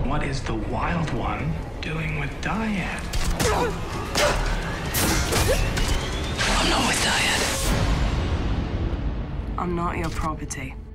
What is the Wild One doing with Diane? I'm not with Diane. I'm not your property.